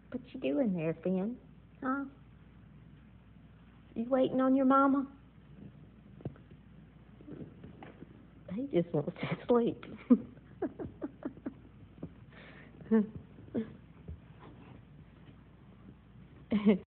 What you doing there, Finn? Huh? You waiting on your mama? He just wants to sleep.